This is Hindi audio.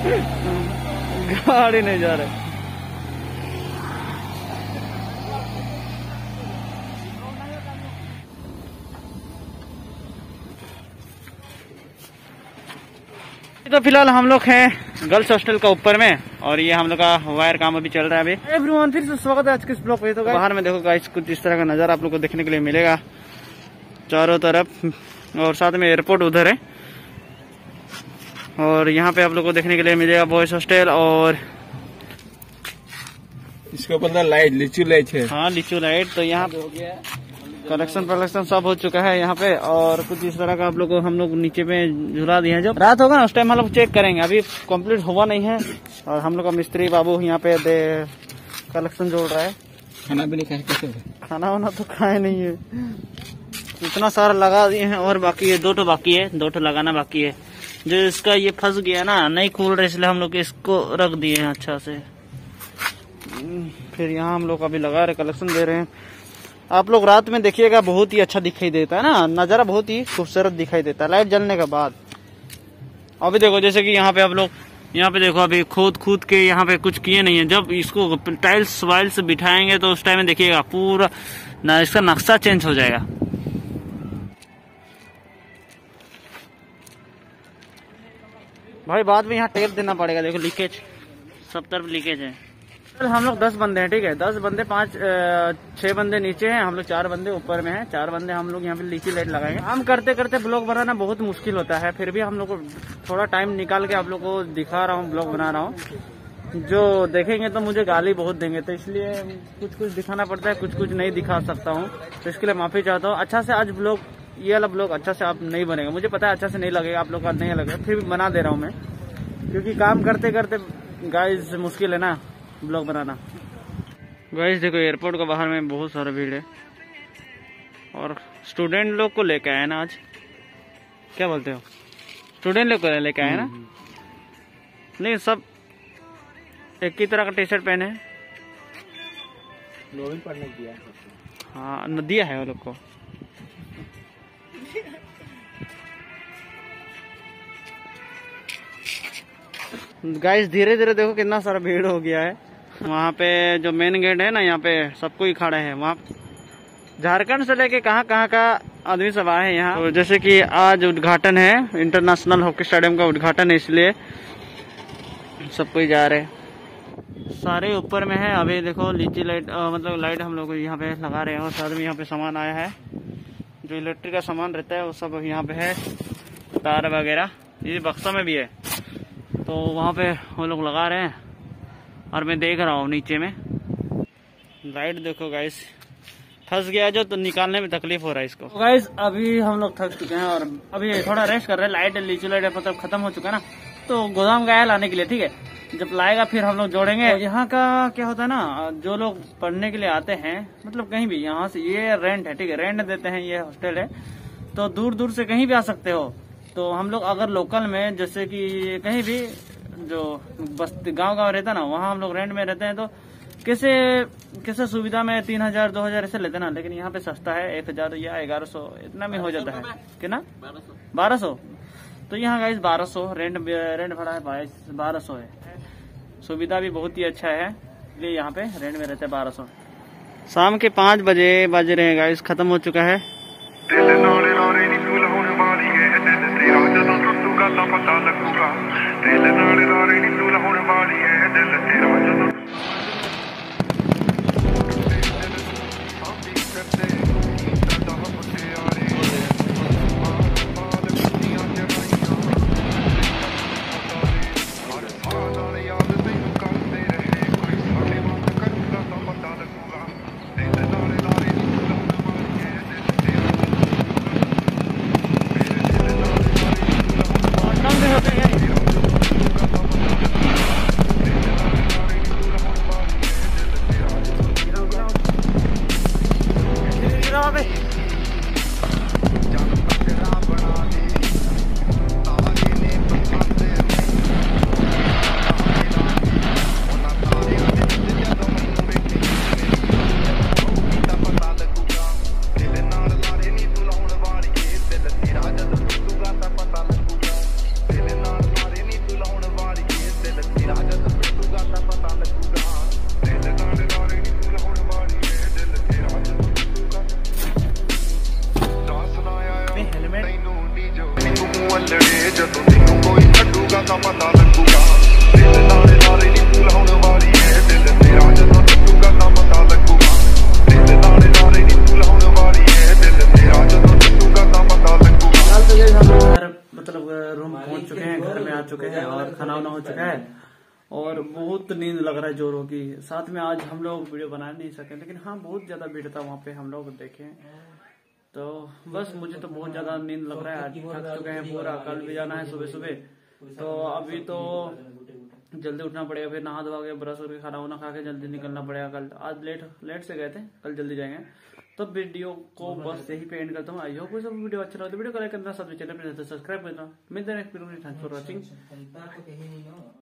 गाड़ी नहीं जा रहे। तो फिलहाल हम लोग हैं गर्ल्स हॉस्टल का ऊपर में, और ये हम लोग का वायर काम अभी चल रहा है। अभी एवरीवन फिर से स्वागत है आज के इस ब्लॉग पे। तो बाहर में देखो गाइस कुछ इस तरह का नजारा आप लोग को देखने के लिए मिलेगा चारों तरफ, और साथ में एयरपोर्ट उधर है। और यहाँ पे आप लोग को देखने के लिए मिलेगा बॉयज हॉस्टल, और इसके ऊपर लाइट लीचू लाइट है। हाँ लीचू लाइट। तो यहाँ कलेक्शन सब हो चुका है यहाँ पे, और कुछ इस तरह का आप लोग को हम लोग नीचे पे झुला दिए हैं। जब रात होगा ना उस टाइम हम लोग चेक करेंगे, अभी कंप्लीट हुआ नहीं है। और हम लोग का मिस्त्री बाबू यहाँ पे कलेक्शन जोड़ रहा है। खाना भी नहीं खाए, कैसे खाना वाना तो खाए नहीं है, इतना सारा लगा दिए हैं। और बाकी है दो बाकी है, दो लगाना बाकी है। जो इसका ये फंस गया ना, नहीं खुल रहा, इसलिए हम लोग इसको रख दिए हैं अच्छा से। फिर यहाँ हम लोग अभी लगा रहे, कलेक्शन दे रहे हैं। आप लोग रात में देखिएगा, बहुत ही अच्छा दिखाई देता है ना, नजारा बहुत ही खूबसूरत दिखाई देता है लाइट जलने के बाद। अभी देखो जैसे कि यहाँ पे आप लोग यहाँ पे देखो, अभी खोद के यहाँ पे कुछ किए नहीं है। जब इसको टाइल्स वाइल्स बिठाएंगे तो उस टाइम में देखिएगा पूरा इसका नक्शा चेंज हो जाएगा। भाई बाद में यहाँ टेप देना पड़ेगा, देखो लीकेज, सब तरफ लीकेज है। हम लोग 10 बंदे हैं, ठीक है, 10 बंदे 6 बंदे नीचे हैं, हम लोग 4 बंदे ऊपर में हैं। 4 बंदे हम लोग यहाँ पे लीची लाइट लगाएंगे। हम करते करते ब्लॉग बनाना बहुत मुश्किल होता है, फिर भी हम लोग को थोड़ा टाइम निकाल के आप लोग को दिखा रहा हूँ, ब्लॉग बना रहा हूँ। जो देखेंगे तो मुझे गाली बहुत देंगे, तो इसलिए कुछ दिखाना पड़ता है, कुछ नहीं दिखा सकता हूँ, तो इसके लिए माफी चाहता हूँ। अच्छा से आज ब्लॉग, ये वाला ब्लॉग अच्छा से आप नहीं बनेगा, मुझे पता है अच्छा से नहीं लगेगा, आप लोग का नहीं लगेगा, फिर भी बना दे रहा हूँ मैं, क्योंकि काम करते करते गाइस मुश्किल है ना ब्लॉग बनाना। गाइस देखो एयरपोर्ट के बाहर में बहुत सारा भीड़ है, और स्टूडेंट लोग को लेके आए ना आज, क्या बोलते हो, स्टूडेंट लोग को लेके आए ना। नहीं सब एक ही तरह का टी शर्ट पहने, पढ़ने दिया। हाँ दिया है वो लोग को। गाइस धीरे धीरे देखो कितना सारा भीड़ हो गया है। वहाँ पे जो मेन गेट है ना, यहाँ पे सब कोई खड़ा है। वहाँ झारखंड से लेके कहाँ का आदमी सब आए हैं यहाँ। तो जैसे कि आज उद्घाटन है, इंटरनेशनल हॉकी स्टेडियम का उद्घाटन है, इसलिए सब कोई जा रहे हैं। सारे ऊपर में है। अभी देखो लीची लाइट मतलब लाइट हम लोग यहाँ पे लगा रहे हैं, और साथ में यहाँ पे सामान आया है, जो इलेक्ट्रिक का सामान रहता है वो सब यहाँ पे है, तार वगैरह ये बक्सा में भी है, तो वहाँ पे वो लोग लगा रहे हैं। और मैं देख रहा हूँ नीचे में लाइट, देखो गाइस फंस गया जो, तो निकालने में तकलीफ हो रहा है इसको। तो गाइस अभी हम लोग थक चुके हैं, और अभी थोड़ा रेस्ट कर रहे हैं। लाइट लीची लाइट मतलब खत्म हो चुका है ना, तो गोदाम गया लाने के लिए, ठीक है, जब लाएगा फिर हम लोग जोड़ेंगे। यहाँ का क्या होता है ना, जो लोग पढ़ने के लिए आते हैं, मतलब कहीं भी, यहाँ से ये रेंट है, ठीक है, रेंट देते हैं, ये हॉस्टल है, तो दूर दूर से कहीं भी आ सकते हो। तो हम लोग अगर लोकल में, जैसे कि कहीं भी जो बस्ती गांव रहता ना, वहाँ हम लोग रेंट में रहते हैं, तो कैसे सुविधा में 3000 2000 ऐसे लेते ना, लेकिन यहाँ पे सस्ता है, 1000 या 1100 इतना में हो जाता है। कितना 1200। तो यहाँ गाइस 1200 रेंट भाड़ा है, 1200 है। सुविधा भी बहुत ही अच्छा है, इसलिए यहाँ पे रेंट में रहते हैं 1200। शाम के 5 बजे बज रहे हैं गाइस, खत्म हो चुका है। पता लगूगा दिल नाले नाले नी तू होने वाली है, दिल तेरा ਜਦੋਂ ਤੂੰ ਅਲੜੇ ਜਦੋਂ ਤੈਨੂੰ ਕੋਈ ਛੱਡੂਗਾ ਤਾਂ ਪਤਾ ਲੱਗੂਗਾ ਦਿਲ ਨਾਲੇ ਨਾਲੇ ਨੀ ਤੂੰ ਲਾਉਣ ਵਾਲੀ ਏ ਦਿਲ ਤੇਰਾ ਜਦੋਂ ਟੁੱਟੂਗਾ ਤਾਂ ਪਤਾ ਲੱਗੂਗਾ ਦਿਲ ਨਾਲੇ ਨਾਲੇ ਨੀ ਤੂੰ ਲਾਉਣ ਵਾਲੀ ਏ ਦਿਲ ਤੇਰਾ ਜਦੋਂ टूटूगा ਤਾਂ ਪਤਾ ਲੱਗੂਗਾ। फिलहाल तो ये हम लोग घर मतलब रूम पहुंच चुके हैं, घर में आ चुके हैं और खाना वाना हो चुका है और बहुत नींद लग रहा है जोरों की। साथ में आज हम लोग वीडियो बना नहीं सके, लेकिन हाँ बहुत ज्यादा भीड़ था वहाँ पे, हम लोग देखे तो बस मुझे तो बहुत ज्यादा नींद लग रहा है। आज थक चुके हैं पूरा, कल भी जाना है सुबह सुबह, तो अभी तो जल्दी उठना पड़ेगा, फिर नहा धोवा के ब्रश करके खाना वाना खा के जल्दी निकलना पड़ेगा। कल आज लेट से गए थे, कल जल्दी जाएंगे। तो वीडियो को बस यही पे एंड करता हूँ। आई होप कोई सब वीडियो अच्छा लगा तो वीडियो को लाइक करना, सब्सक्राइब करना, मिलते हैं नेक्स्ट वीडियो में। Thanks for watching.